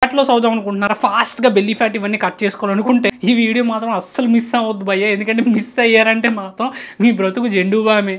Fat loss అవుదాం అనుకుంటున్నారా, ఫాస్ట్గా బెల్లీ ఫ్యాట్ ఇవన్నీ కట్ చేసుకోవాలనుకుంటే ఈ వీడియో మాత్రం అస్సలు మిస్ అవ్వద్దు భయ్య. ఎందుకంటే మిస్ అయ్యారంటే మాత్రం మీ బ్రతుకు జెండూబామే.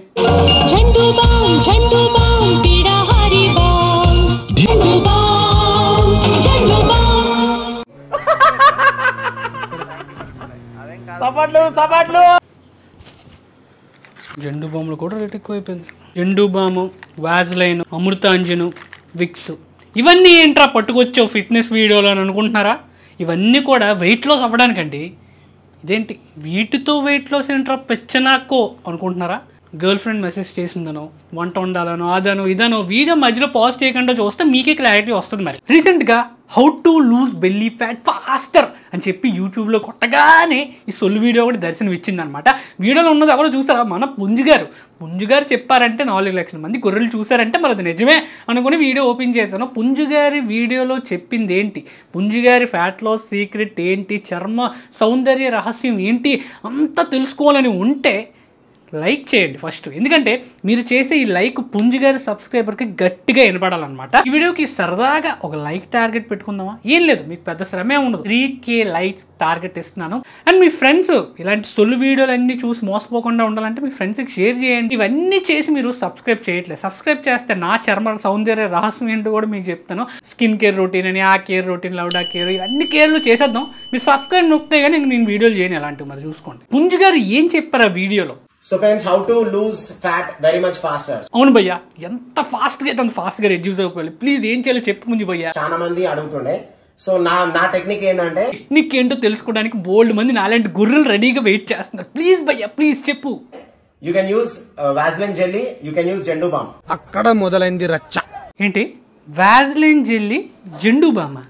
జెండూబామ్లో కూడా రేట్ ఎక్కువైపోయింది. జెండూబాము, వాజ్లైన్, అమృతాంజను, విక్స్ ఇవన్నీ ఏంట్రా పట్టుకొచ్చావు ఫిట్నెస్ వీడియోలో అని అనుకుంటున్నారా? ఇవన్నీ కూడా వెయిట్ లాస్ అవ్వడానికండి. ఇదేంటి వీటితో వెయిట్ లాస్ ఏంట్రా పెచ్చనాకో అనుకుంటున్నారా? గర్ల్ ఫ్రెండ్ మెసేజ్ చేసిందనో, వంట వండాలనో, అదనో ఇదనో వీడియో మధ్యలో పాజ్ చేయకుండా చూస్తే మీకే క్లారిటీ వస్తుంది. మరి రీసెంట్గా how to lose belly fat faster అని చెప్పి యూట్యూబ్లో కొట్టగానే ఈ సొల్లు వీడియో ఒకటి దర్శనం ఇచ్చిందనమాట. వీడియోలో ఉన్నది ఎవరో చూసారా? మన పుంజుగారు చెప్పారంటే 4 లక్షల మంది గొర్రెలు చూసారంటే మరి అది నిజమే అనుకుని వీడియో ఓపెన్ చేశాను. పుంజుగారి వీడియోలో చెప్పింది ఏంటి, పుంజుగారి ఫ్యాట్ లాస్ సీక్రెట్ ఏంటి, చర్మ సౌందర్య రహస్యం ఏంటి అంతా తెలుసుకోవాలని ఉంటే లైక్ చేయండి ఫస్ట్. ఎందుకంటే మీరు చేసే ఈ లైక్ పుంజుగారి సబ్స్క్రైబర్కి గట్టిగా వినపడాలన్నమాట. ఈ వీడియోకి సరదాగా ఒక లైక్ టార్గెట్ పెట్టుకుందామా? ఏం లేదు, మీకు పెద్ద శ్రమే ఉండదు. 3K లైక్స్ టార్గెట్ ఇస్తున్నాను. అండ్ మీ ఫ్రెండ్స్ ఇలాంటి సొల్లు వీడియోలు అన్నీ చూసి మోసపోకుండా ఉండాలంటే మీ ఫ్రెండ్స్కి షేర్ చేయండి. ఇవన్నీ చేసి మీరు సబ్స్క్రైబ్ చేయట్లేదు. సబ్స్క్రైబ్ చేస్తే నా చర్మ సౌందర్య రహస్యం ఏంటో కూడా మీకు చెప్తాను. స్కిన్ కేర్ రొటీన్ అని, ఆ కేర్ రొటీన్, లౌడా కేర్, ఇవన్నీ కేర్లు చేసేద్దాం. మీరు సబ్స్క్రైబ్ నొక్కితే కానీ నేను వీడియోలు చేయను అలాంటివి. మరి చూసుకోండి పుంజుగారు ఏం చెప్పారు ఆ వీడియోలో. So friends, how to lose fat very much faster? అవును భయ్యా, ఎంత ఫాస్ట్ గా అయితే అంత ఫాస్ట్ గా రెడ్యూస్ అయిపోవాలి. ప్లీజ్ ఏం చేయాలో చెప్పు ముందు భయ్యా. చాలా మంది అడుగుతుండే. సో నా టెక్నిక్ ఏంటంటే, టెక్నిక్ ఏంటో తెలుసుకోవడానికి బోల్డ్ మంది నాలాంటి గుర్రెలు రెడీగా వెయిట్ చేస్తున్నారు. ప్లీజ్ భయ్యా ప్లీజ్ చెప్పు. You can use Vaseline jelly, you can use Zandu balm. అక్కడ మొదలైంది రచ్చ. ఏంటి వాజ్లైన్ జెల్లీ జెండూబామా?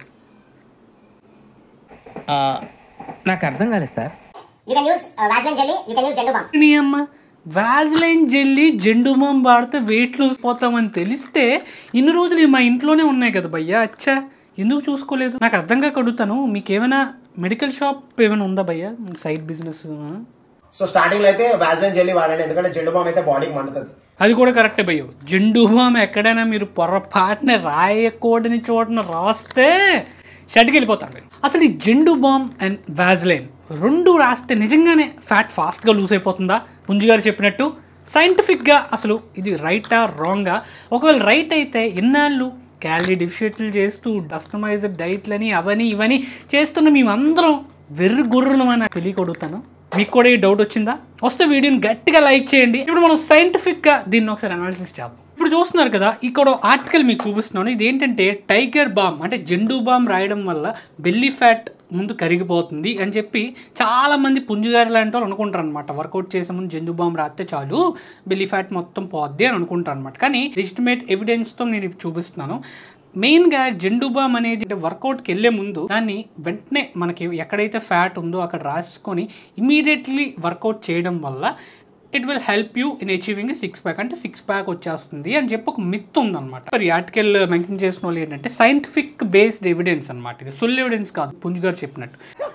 నాకు అర్థం కాలేదు sir. You can use Vaseline jelly, you can use Zandubalm. నీ అమ్మ వాజ్లైన్ జెల్లీ జెండూబామ్ వాడితే వెయిట్ లూజ్ పోతామని తెలిస్తే ఇన్ని రోజులు మా ఇంట్లోనే ఉన్నాయి కదా భయ్యా. అచ్చా ఎందుకు చూసుకోలేదు? నాకు అర్థం కాక అడుగుతాను, మీకు ఏమైనా మెడికల్ షాప్ ఏమైనా ఉందా భయ్యా, సైడ్ బిజినెస్? సో స్టార్టింగ్ లో అయితే వాజ్లైన్ జెల్లీ వాడండి, ఎందుకంటే జెండూబామ్ అయితే బాడీకి మండుతుంది. అది కూడా కరెక్టే భయ్యో. జెండూబామ్ ఎక్కడైనా మీరు పొరపాటున రాయకూడని చోటన రాస్తే షడ్కి వెళ్ళిపోతాను. అసలు ఈ జెండూబామ్ అండ్ వాజ్లైన్ రెండు రాస్తే నిజంగానే ఫ్యాట్ ఫాస్ట్గా లూజ్ అయిపోతుందా పుంజుగారు చెప్పినట్టు? సైంటిఫిక్గా అసలు ఇది రైటా రాంగా? ఒకవేళ రైట్ అయితే ఇన్నాళ్ళు క్యాలరీ డెఫిషియట్లు చేస్తూ కస్టమైజ్డ్ డైట్లని అవని ఇవని చేస్తున్న మేమందరం వెర్రి గుర్రులు అని తెలియకొడుగుతాను. మీకు కూడా ఈ డౌట్ వచ్చిందా? వస్తే వీడియోని గట్టిగా లైక్ చేయండి. ఇప్పుడు మనం సైంటిఫిక్గా దీన్ని ఒకసారి అనాలిసిస్ చేద్దాం. ఇప్పుడు చూస్తున్నారు కదా, ఇక్కడ ఆర్టికల్ మీకు చూపిస్తున్నాను. ఇది ఏంటంటే టైగర్ బామ్ అంటే జెండూబామ్ రాయడం వల్ల బెల్లీ ఫ్యాట్ ముందు కరిగిపోతుంది అని చెప్పి చాలామంది పుంజుగారి లాంటి వాళ్ళు అనుకుంటారు అనమాట. వర్కౌట్ చేసే ముందు జెండూబామ్ రాస్తే చాలు బెల్లీ ఫ్యాట్ మొత్తం పోద్ది అని అనుకుంటారు అనమాట. కానీ లెజిటిమేట్ ఎవిడెన్స్తో నేను చూపిస్తున్నాను. మెయిన్గా జెండూబామ్ అనేది వర్కౌట్కి వెళ్ళే ముందు దాన్ని వెంటనే మనకి ఎక్కడైతే ఫ్యాట్ ఉందో అక్కడ రాసుకొని ఇమీడియట్లీ వర్కౌట్ చేయడం వల్ల it will help you in achieving 6 pack. అంటే 6 ప్యాక్ వచ్చేస్తుంది అని చెప్పి ఒక మిత్ ఉందన్నమాట. మరి ఆర్టికల్ మెన్షన్ చేసిన వాళ్ళు ఏంటంటే సైంటిఫిక్ బేస్డ్ ఎవిడెన్స్ అనమాట. ఇది సొల్ ఎవిడెన్స్ కాదు, పుంజుగారు చెప్పినట్టు.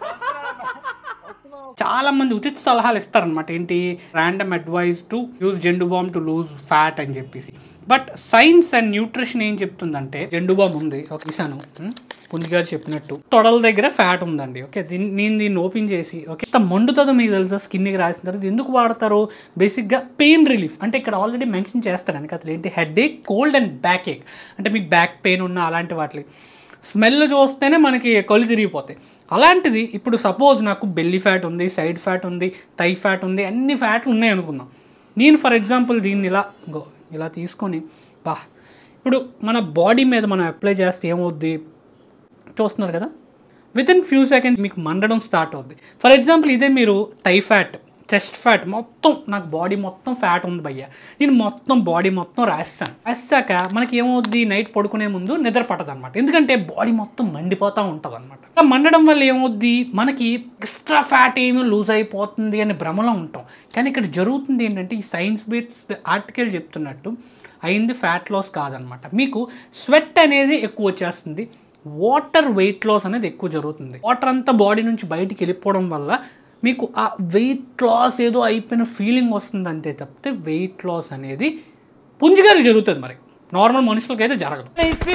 చాలా మంది ఉచిత సలహాలు ఇస్తారనమాట. ఏంటి, random advice to use Zandu balm to lose fat అని చెప్పేసి. బట్ సైన్స్ అండ్ న్యూట్రిషన్ ఏం చెప్తుందంటే జెండూబామ్ ఉంది, ఒక ఇసాను పుంజుగారు చెప్పినట్టు తొడల దగ్గర ఫ్యాట్ ఉందండి. ఓకే, నేను దీన్ని ఓపెన్ చేసి ఓకే మండుతుందో మీకు తెలుసా స్కిన్కి రాసిన తర్వాత. ఎందుకు వాడతారు? బేసిక్గా పెయిన్ రిలీఫ్. అంటే ఇక్కడ ఆల్రెడీ మెన్షన్ చేస్తారని అసలు ఏంటి, headache, cold and backache. అంటే మీకు బ్యాక్ పెయిన్ ఉన్న అలాంటి వాటికి స్మెల్ చూస్తేనే మనకి కళ్ళు తిరిగిపోతాయి. అలాంటిది ఇప్పుడు సపోజ్ నాకు బెల్లీ ఫ్యాట్ ఉంది, సైడ్ ఫ్యాట్ ఉంది, థై ఫ్యాట్ ఉంది, అన్ని ఫ్యాట్లు ఉన్నాయి అనుకుందాం. నేను ఫర్ ఎగ్జాంపుల్ దీన్ని ఇలా తీసుకొని ఇప్పుడు మన బాడీ మీద మనం అప్లై చేస్తే ఏమవుద్ది చూస్తున్నారు కదా, వితిన్ ఫ్యూ సెకండ్స్ మీకు మండడం స్టార్ట్ అవుద్ది. ఫర్ ఎగ్జాంపుల్ ఇదే మీరు థై ఫ్యాట్, చెస్ట్ ఫ్యాట్ మొత్తం నాకు బాడీ మొత్తం ఫ్యాట్ ఉంది భయ్యా, నేను మొత్తం బాడీ మొత్తం రాసాక మనకి ఏమవుద్ది, నైట్ పడుకునే ముందు నిద్ర పట్టదు అనమాట. ఎందుకంటే బాడీ మొత్తం మండిపోతూ ఉంటుంది అనమాట. అలా మండడం వల్ల ఏమవుద్ది, మనకి ఎక్స్ట్రా ఫ్యాట్ ఏమో లూజ్ అయిపోతుంది అనే భ్రమలో ఉంటాం. కానీ ఇక్కడ జరుగుతుంది ఏంటంటే ఈ సైన్స్ బేస్డ్ ఆర్టికల్ చెప్తున్నట్టు అయింది ఫ్యాట్ లాస్ కాదనమాట. మీకు స్వెట్ అనేది ఎక్కువ వచ్చేస్తుంది, వాటర్ వెయిట్ లాస్ అనేది ఎక్కువ జరుగుతుంది. వాటర్ అంతా బాడీ నుంచి బయటికి వెళ్ళిపోవడం వల్ల మీకు ఆ వెయిట్ లాస్ ఏదో అయిపోయిన ఫీలింగ్ వస్తుంది అంతే తప్పితే వెయిట్ లాస్ అనేది పుంజుగారికి జరుగుతుంది. మరి నార్మల్ మనుషులకి అయితే జరగదు.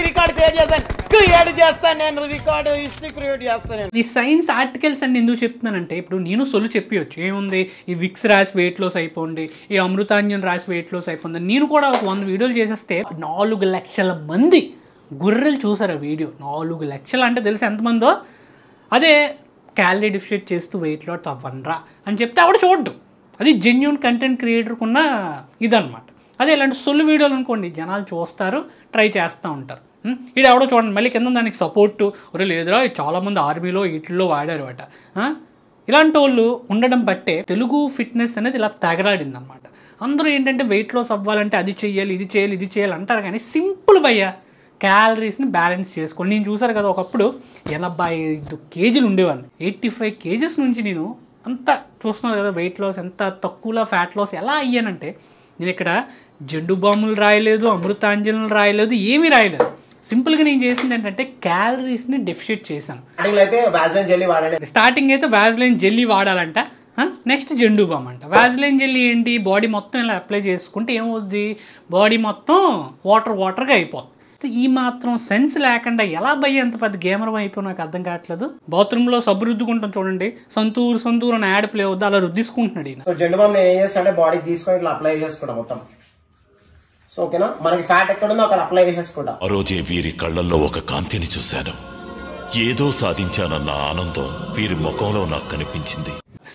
ఈ సైన్స్ ఆర్టికల్స్ అన్ని ఎందుకు చెప్తున్నానంటే ఇప్పుడు నేను సొల్లు చెప్పవచ్చు ఏముంది ఈ విక్స్ రాసి వెయిట్ లాస్ అయిపోండి, ఈ అమృతాంజన్ రాసి వెయిట్ లాస్ అయిపోండి. నేను కూడా ఒక 100 వీడియోలు చేసేస్తే 4 లక్షల మంది గొర్రెలు చూసారు ఆ వీడియో. 4 లక్షలు అంటే తెలిసి ఎంతమందో. అదే క్యాలరీ డిఫిషిట్ చేస్తూ వెయిట్ లాస్ అవ్వనరా అని చెప్తే ఆవిడ చూడ్డు. అది జెన్యూన్ కంటెంట్ క్రియేటర్కి ఉన్న ఇదనమాట. అదే ఇలాంటి సొల్లు వీడియోలు అనుకోండి జనాలు చూస్తారు, ట్రై చేస్తూ ఉంటారు. ఇది ఎవడో చూడండి మళ్ళీ కింద దానికి సపోర్టు ఒరే లేదురా చాలామంది ఆర్మీలో వీటిల్లో వాడారు అట. ఇలాంటి వాళ్ళు ఉండడం బట్టే తెలుగు ఫిట్నెస్ అనేది ఇలా తెగరాడింది అనమాట. అందరూ ఏంటంటే వెయిట్ లాస్ అవ్వాలంటే అది చెయ్యాలి ఇది చేయాలి ఇది చేయాలి అంటారు, కానీ సింపుల్ భయ్యా క్యాలరీస్ని బ్యాలెన్స్ చేసుకోండి. నేను చూసారు కదా ఒకప్పుడు 85 కేజీలు ఉండేవాడిని, 85 కేజెస్ నుంచి నేను అంత చూస్తున్నారు కదా వెయిట్ లాస్ ఎంత తక్కువలో ఫ్యాట్ లాస్ ఎలా అయ్యానంటే నేను ఇక్కడ జెండు బాములు రాయలేదు, అమృతాంజనులు రాయలేదు, ఏమీ రాయలేదు. సింపుల్గా నేను చేసింది ఏంటంటే క్యాలరీస్ని డెఫిషిట్ చేశాను. స్టార్టింగ్ అయితే వ్యాజ్లైన్ జెల్లీ వాడాలంట, నెక్స్ట్ జెండు బామ్ అంట. వ్యాజ్లైన్ జెల్లీ ఏంటి బాడీ మొత్తం ఇలా అప్లై చేసుకుంటే ఏమవుద్ది బాడీ మొత్తం వాటర్గా అయిపోతుంది. ఈ మాత్రం సెన్స్ లేకుండా ఎలా భయ్య ఎంత పెద్ద గేమర్ అయిపోయి నాకు అర్థం కావట్లేదు. బాత్రూంలో సబ్బు రుద్దుకుంటాం చూడండి, సంతూరు అని యాడ్ ప్లే అవుద్ది, అలా రుద్దిసుకుంటున్నాడు ఈయన. సో జెండు బామ్ నేను ఏం చేస్తానంటే బాడీకి తీసుకొని ఇట్లా అప్లై చేసుకుంటా మొత్తం. సో ఓకేనా, మనకి ఫ్యాట్ ఎక్కడుందో అక్కడ అప్లై చేసేసుకుంటా. ఆ రోజే వీరి కళ్ళల్లో ఒక కాంతిని చూశాను. ఏదో సాధించానన్న ఆనందం వీరి ముఖంలో నాకు కనిపించింది.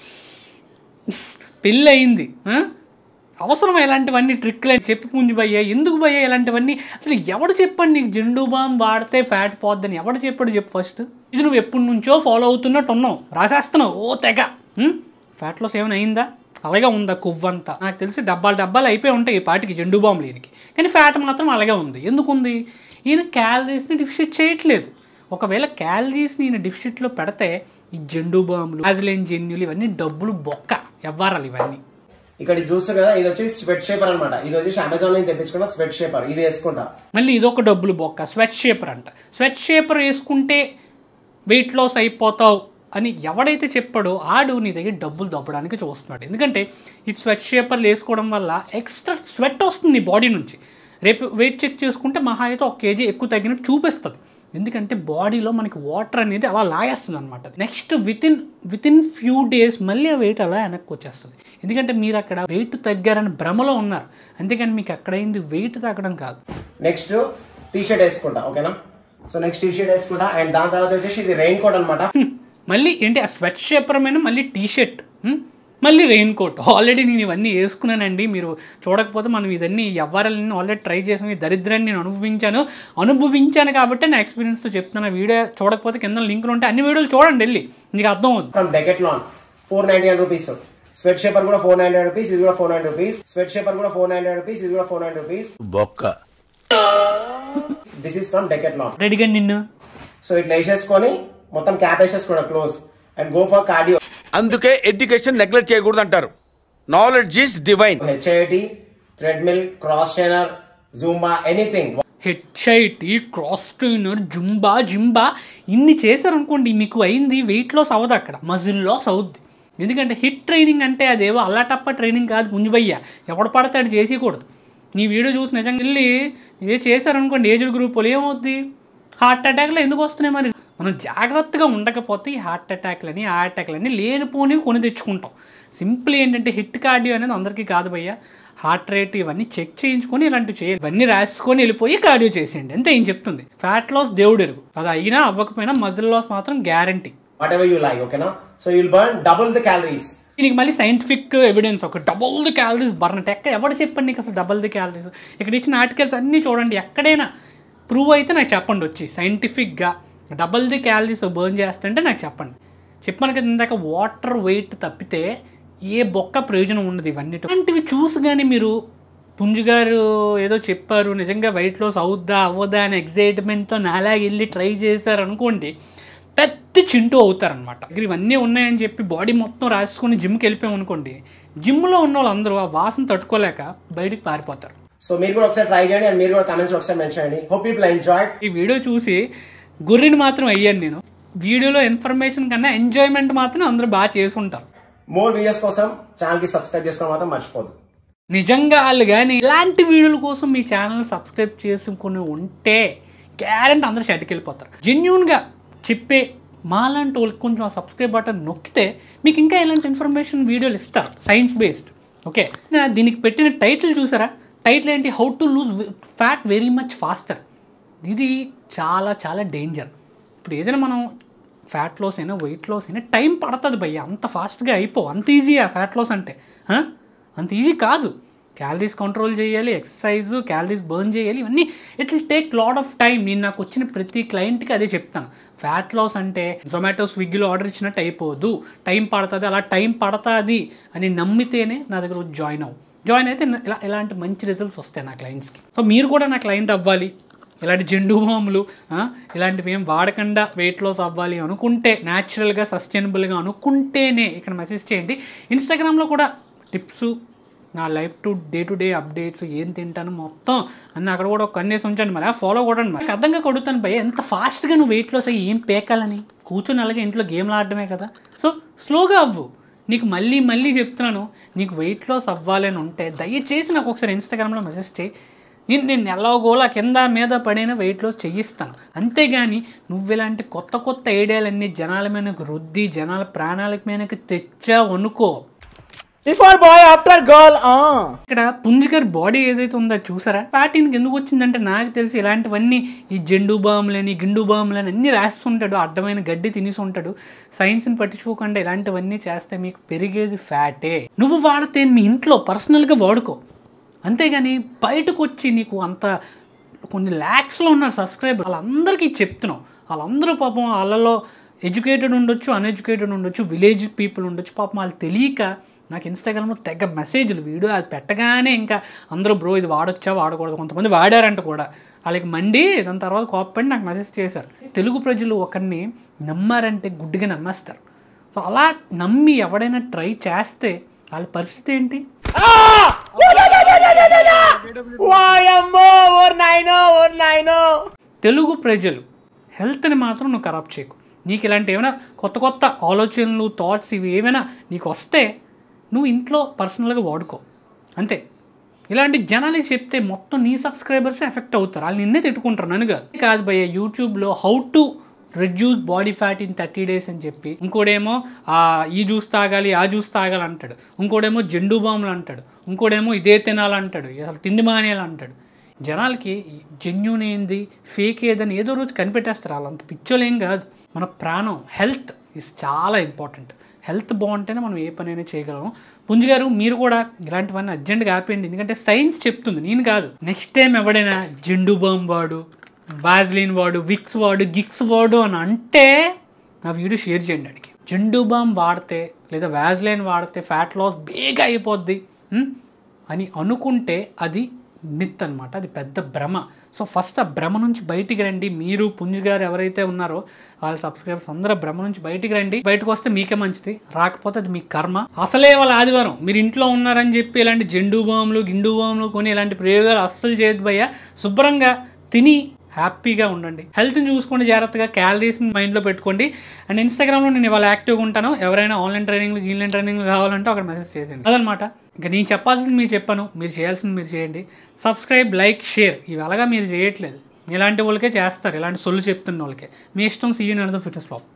పెళ్ళి అయింది, అవసరం ఇలాంటివన్నీ ట్రిక్లే చెప్పి పుంజి భయ్యా ఎందుకు భయ్యా ఇలాంటివన్నీ అసలు ఎవడు చెప్పండి నీకు జెండు బామ్ వాడితే ఫ్యాట్ పోద్దని ఎవడు చెప్పాడు చెప్పు ఫస్ట్. ఇది నువ్వు ఎప్పటి నుంచో ఫాలో అవుతున్నట్టు ఉన్నావు, రాసేస్తున్నావు ఓ తెగ. ఫ్యాట్ లాస్ ఏమైనా అయిందా? అలాగే ఉందా కొవ్వంతా? నాకు తెలిసి డబ్బాలు అయిపోయి ఉంటాయి ఈ పాటికి జెండు బాంబులు ఈయనకి, కానీ ఫ్యాట్ మాత్రం అలాగే ఉంది. ఎందుకు ఉంది? ఈయన క్యాలరీస్ని డిఫిషిట్ చేయట్లేదు. ఒకవేళ క్యాలరీస్ని ఈయన డిఫిషిట్లో పెడితే ఈ జెండు బాంబులు వ్యాజ్లైన్ జెన్యులు ఇవన్నీ డబ్బులు బొక్క ఎవ్వరాలు ఇవన్నీ. ఇక్కడ చూస్తారు కదా ఇది వచ్చి స్వెట్ షేపర్ అనమాట. ఇది వచ్చి అమెజాన్ లో తెప్పించుకున్న స్వెట్ షేపర్, ఇది వేసుకుంటా. మళ్ళీ ఇదొక డబ్బులు బొక్క స్వెట్ షేపర్ అంట. స్వెట్ షేపర్ వేసుకుంటే వెయిట్ లాస్ అయిపోతావు అని ఎవడైతే చెప్పాడో ఆడు నీ దగ్గర డబ్బులు దబ్బడానికి చూస్తున్నాడు. ఎందుకంటే ఈ స్వెట్ షేపర్లు వేసుకోవడం వల్ల ఎక్స్ట్రా స్వెట్ వస్తుంది నీ బాడీ నుంచి. రేపు వెయిట్ చెక్ చేసుకుంటే మహా అయితే 1 కేజీ ఎక్కువ తగ్గినట్టు చూపిస్తుంది. ఎందుకంటే బాడీలో మనకి వాటర్ అనేది అలా లాగేస్తుంది అనమాట. నెక్స్ట్ వితిన్ ఫ్యూ డేస్ మళ్ళీ ఆ వెయిట్ అలా వెనక్కి వచ్చేస్తుంది. ఎందుకంటే మీరు అక్కడ వెయిట్ తగ్గారని భ్రమలో ఉన్నారు, అంతేకాని మీకు అక్కడైంది వెయిట్ తగ్గడం కాదు. నెక్స్ట్ టీ షర్ట్ వేసుకుంటా, ఓకేనా? సో నెక్స్ట్ టీ షర్ట్ వేసుకుంటా. అండ్ దాని తర్వాత వచ్చేసి ఇది రెయిన్ కోట్ అనమాట. మళ్ళీ ఏంటి ఆ స్వెట్ షేపర్ మీద మళ్ళీ టీ షర్ట్, మళ్ళీ రెయిన్ కోట్. ఆల్రెడీ నేను ఇవన్నీ వేసుకున్నానండి, మీరు చూడకపోతే మనం ఇవన్నీ ఎవరాలని ఆల్రెడీ ట్రై చేసాం. ఈ దరిద్రాన్ని నేను అనుభవించాను కాబట్టి నా ఎక్స్పీరియన్స్తో చెప్తున్నా. వీడియో చూడకపోతే కింద లింకులు ఉంటాయి, అన్ని వీడియోలు చూడండి వెళ్ళి, మీకు అర్థం అవుతుంది. డెకెట్లాన్ 499 రూపీస్. స్వెట్ షేపర్ కూడా 499 రూపీస్, ఇది కూడా 499 రూపీస్. స్వెట్ షేపర్ కూడా 499 రూపీస్, ఇది కూడా 499 రూపీస్. బొక్క. This is from Decathlon. రెడీగా నిన్ను. సో ఇట్లా వేసేసుకొని మొత్తం క్యాప్ వేసేసుకోండి close and go for cardio. అందుకే ఎడ్యుకేషన్ నెగ్లెక్ట్ చేయకూడదు అంటారు. Knowledge is divine. HIIT, treadmill, cross trainer, zumba, anything. HIIT, cross trainer, zumba ఇన్ని చేశారనుకోండి మీకు అయింది వెయిట్ లాస్ అవ్వదు, అక్కడ మజిల్ లాస్ అవుద్ది. ఎందుకంటే హిట్ ట్రైనింగ్ అంటే అదేవో అల్లాటప్ప ట్రైనింగ్ కాదు పుంజిబయ్య, ఎవడు పడతాడు చేసేయకూడదు. నీ వీడియో చూసి నిజంగా వెళ్ళి చేశారనుకోండి ఏజ్డ్ గ్రూప్ వాళ్ళు ఏమవుద్ది హార్ట్ అటాక్లు ఎందుకు వస్తున్నాయి? మరి మనం జాగ్రత్తగా ఉండకపోతే ఈ హార్ట్ అటాక్లని లేనిపోనివి కొని తెచ్చుకుంటాం. సింపుల్ ఏంటంటే హిట్ కార్డియో అనేది అందరికీ కాదు భయ్య. హార్ట్ రేట్ ఇవన్నీ చెక్ చేయించుకొని ఇలాంటివి చేయాలి. ఇవన్నీ రాసుకొని వెళ్ళిపోయి కార్డియో చేసేయండి అంతే. ఏం చెప్తుంది ఫ్యాట్ లాస్ దేవుడు ఎరుగు, అది అయినా అవ్వకపోయినా మజిల్ లాస్ మాత్రం గ్యారంటీ. whatever you like, okay na? So you'll burn double the calories. దీనికి మళ్ళీ సైంటిఫిక్ ఎవిడెన్స్ ఒక డబుల్ ది క్యాలరీస్ బర్న్ అంటే ఎక్కడ ఎవరు చెప్పండి నీకు అసలు డబుల్ ది క్యాలరీస్? ఇక్కడ ఇచ్చిన ఆర్టికల్స్ అన్నీ చూడండి, ఎక్కడైనా ప్రూవ్ అయితే నాకు చెప్పండి వచ్చి సైంటిఫిక్గా డబుల్ ది క్యాలరీస్ బర్న్ చేస్తుంటే నాకు చెప్పండి. చెప్పాను కదా ఇందాక వాటర్ వెయిట్ తప్పితే ఏ బొక్క ప్రయోజనం ఉండదు. ఇవన్నీ ఇలాంటివి చూసి కానీ మీరు పుంజు గారు ఏదో చెప్పారు నిజంగా వెయిట్ లాస్ అవుద్దా అవ్వదా అని ఎగ్జైట్మెంట్తో నాలాగా వెళ్ళి ట్రై చేశారు అనుకోండి పెద్ద చింటూ అవుతారనమాట. ఇవన్నీ ఉన్నాయని చెప్పి బాడీ మొత్తం రాసుకొని జిమ్కి వెళ్ళిపోయాం అనుకోండి, జిమ్లో ఉన్న వాళ్ళందరూ ఆ వాసన తట్టుకోలేక బయటికి పారిపోతారు. సో మీరు కూడా ఒకసారి ట్రై చేయండి అండ్ మీరు కూడా కామెంట్స్ లో ఒకసారి మెన్షన్ చేయండి. Hope people enjoy. ఈ వీడియో చూసి గుర్రిని మాత్రం అయ్యాను నేను. వీడియోలో ఇన్ఫర్మేషన్ కన్నా ఎంజాయ్మెంట్ మాత్రం అందరూ బాగా చేసుకుంటారు. మోర్ వీడియోస్ కోసం ఛానల్ కి సబ్స్క్రైబ్ చేసుకోవడం మాత్రం మర్చిపోదు. నిజంగా వాళ్ళు కానీ ఇలాంటి వీడియోల కోసం మీ ఛానల్ సబ్స్క్రైబ్ చేసుకుని ఉంటే గ్యారెంటీ అందరూ షర్ట్కి వెళ్ళిపోతారు. జెన్యూన్గా చెప్పే మాలాంటి వాళ్ళకి కొంచెం ఆ సబ్స్క్రైబ్ బటన్ నొక్కితే మీకు ఇంకా ఇలాంటి ఇన్ఫర్మేషన్ వీడియోలు ఇస్తారు సైన్స్ బేస్డ్. ఓకే, దీనికి పెట్టిన టైటిల్ చూసారా? టైటిల్ ఏంటి? How to lose fat very much faster. ఇది చాలా చాలా డేంజర్. ఇప్పుడు ఏదైనా మనం ఫ్యాట్ లాస్ అయినా వెయిట్ లాస్ అయినా టైం పడుతుంది భయ్య, అంత ఫాస్ట్గా అయిపోవు. అంత ఈజీయా ఫ్యాట్ లాస్ అంటే? అంత ఈజీ కాదు. క్యాలరీస్ కంట్రోల్ చేయాలి, ఎక్సర్సైజ్, క్యాలరీస్ బర్న్ చేయాలి, ఇవన్నీ it will take lot of time. నేను నాకు వచ్చిన ప్రతి క్లయింట్కి అదే చెప్తాను. ఫ్యాట్ లాస్ అంటే జొమాటో స్విగ్గీలో ఆర్డర్ ఇచ్చినట్టు అయిపోదు, టైం పడుతుంది. అలా టైం పడుతుంది అని నమ్మితేనే నా దగ్గర జాయిన్ అయితే ఇలాంటి మంచి రిజల్ట్స్ వస్తాయి నా క్లయింట్స్కి. సో మీరు కూడా నా క్లయింట్ అవ్వాలి, ఇలాంటి జెండు బాములు ఇలాంటివి ఏం వాడకుండా వెయిట్ లాస్ అవ్వాలి అనుకుంటే, న్యాచురల్గా సస్టైనబుల్గా అనుకుంటేనే ఇక్కడ మెసేజ్ చేయండి. ఇన్స్టాగ్రామ్లో కూడా టిప్స్, నా life day to day updates, ఏం తింటాను మొత్తం అన్న అక్కడ కూడా ఒక కన్నేసి ఉంచండి. మరి ఫాలో కొడండి. మరి అర్థంగా కొడుతాను భయ్య, ఎంత ఫాస్ట్గా నువ్వు వెయిట్ లాస్ అయ్యి ఏం పేకాలని కూర్చొని అలాగే ఇంట్లో గేమ్లు ఆడటమే కదా. సో స్లోగా అవ్వు. నీకు మళ్ళీ చెప్తున్నాను, నీకు వెయిట్ లాస్ అవ్వాలని ఉంటే దయచేసి నాకు ఒకసారి ఇన్స్టాగ్రామ్లో మెసేజ్ చేయి. నేను ఎలాగోలా కింద మీద పడిన వెయిట్ లాస్ చేయిస్తాను. అంతేగాని నువ్వు ఇలాంటి కొత్త ఐడియాలన్నీ జనాల మీదకి రుద్ది జనాల ప్రాణాల మీదకి తెచ్చావు అనుకో, ఇక్కడ పుంజ్ గారి బాడీ ఏదైతే ఉందో చూసారా? ఫ్యాటీన్కి ఎందుకు వచ్చిందంటే నాకు తెలిసి ఇలాంటివన్నీ ఈ జెండు బాములని గిండు బాములని అన్నీ రాస్తుంటాడు, అడ్డమైన గడ్డి తినేసి ఉంటాడు. సైన్స్ని పట్టించుకోకుండా ఇలాంటివన్నీ చేస్తే మీకు పెరిగేది ఫ్యాటే. నువ్వు వాడితే మీ ఇంట్లో పర్సనల్గా వాడుకో, అంతేగాని బయటకు వచ్చి నీకు అంత కొన్ని ల్యాక్స్లో ఉన్నారు సబ్స్క్రైబర్, వాళ్ళందరికీ చెప్తున్నావు. వాళ్ళందరూ పాపం వాళ్ళలో ఎడ్యుకేటెడ్ ఉండొచ్చు, అన్ఎడ్యుకేటెడ్ ఉండొచ్చు, విలేజ్ పీపుల్ ఉండొచ్చు. పాపం వాళ్ళు తెలియక నాకు ఇన్స్టాగ్రామ్లో తెగ మెసేజ్లు, వీడియో అది పెట్టగానే ఇంకా అందరూ బ్రో ఇది వాడొచ్చా వాడకూడదు, కొంతమంది వాడారంట కూడా. వాళ్ళకి మండి దాని తర్వాత కోప్పడి నాకు మెసేజ్ చేశారు. తెలుగు ప్రజలు ఒకరిని నమ్మారంటే గుడ్డిగా నమ్మేస్తారు. సో అలా నమ్మి ఎవడైనా ట్రై చేస్తే వాళ్ళ పరిస్థితి ఏంటి? తెలుగు ప్రజలు హెల్త్ని మాత్రం నువ్వు కరప్ట్ చేయకు. నీకు ఇలాంటి ఏమైనా కొత్త ఆలోచనలు, థాట్స్ ఇవి ఏమైనా నీకు వస్తే నువ్వు ఇంట్లో పర్సనల్గా వాడుకో అంతే. ఇలాంటి జనాలకి చెప్తే మొత్తం నీ సబ్స్క్రైబర్స్ ఎఫెక్ట్ అవుతారు, వాళ్ళు నిన్నే తిట్టుకుంటారు, నన్ను కాదు భయ్య. యూట్యూబ్లో how to reduce body fat in 30 days అని చెప్పి, ఇంకోడేమో ఈ జ్యూస్ తాగాలి ఆ జ్యూస్ తాగాలి అంటాడు, ఇంకోడేమో జెండు బాములు అంటాడు, ఇంకోడేమో ఇదే తినాలంటాడు, అసలు తిండి మానేయాలి అంటాడు. జనాలకి జెన్యూన్ ఏంది ఫేక్ ఏదని ఏదో రోజు కనిపెట్టేస్తారు. వాళ్ళంత పిచ్చోలేం కాదు. మన ప్రాణం, హెల్త్ ఇస్ చాలా ఇంపార్టెంట్. హెల్త్ బాగుంటేనే మనం ఏ పనైనా చేయగలం. పుంజు గారు మీరు కూడా ఇలాంటివన్నీ అర్జెంట్గా ఆపేయండి, ఎందుకంటే సైన్స్ చెప్తుంది, నేను కాదు. నెక్స్ట్ టైం ఎవడైనా జెండు బామ్ వాడు, వాజ్లిన్ వాడు, విక్స్ వాడు, గిక్స్ వాడు అని అంటే నా వీడియో షేర్ చేయండి. అడిగి జెండు బామ్ వాడితే లేదా వాజ్లైన్ వాడితే ఫ్యాట్ లాస్ బేగా అయిపోద్ది అని అనుకుంటే అది మిత్ అనమాట, అది పెద్ద భ్రమ. సో ఫస్ట్ ఆ భ్రమ నుంచి బయటికి రండి. మీరు పుంజ్ గారు ఎవరైతే ఉన్నారో వాళ్ళ సబ్స్క్రైబర్స్ అందరూ భ్రమ నుంచి బయటికి రండి. బయటకు వస్తే మీకే మంచిది, రాకపోతే అది మీ కర్మ. అసలే వాళ్ళ ఆదివారం మీరు ఇంట్లో ఉన్నారని చెప్పి ఇలాంటి జెండు బాములు గిండు బాములు కొని ఇలాంటి ప్రయోగాలు అస్సలు చేయదు భయ్య. శుభ్రంగా తిని హ్యాపీగా ఉండండి, హెల్త్ని చూసుకోండి జాగ్రత్తగా, క్యాలరీస్ని మైండ్లో పెట్టుకోండి. అండ్ ఇన్స్టాగ్రామ్లో నేను ఇవాళ యాక్టివ్గా ఉంటాను. ఎవరైనా ఆన్లైన్ ట్రైనింగ్లు కావాలంటే అక్కడ మెసేజ్ చేయండి. అదనమాట. ఇంకా నేను చెప్పాల్సింది మీరు చెప్పాను, మీరు చేయాల్సింది మీరు చేయండి. సబ్స్క్రైబ్, లైక్, షేర్ ఇవి అలాగా మీరు చేయట్లేదు. ఇలాంటి వాళ్ళకే చేస్తారు, ఇలాంటి సొల్లు చెప్తున్న వాళ్ళకే. మీ ఇష్టం. See you in another fitness blog.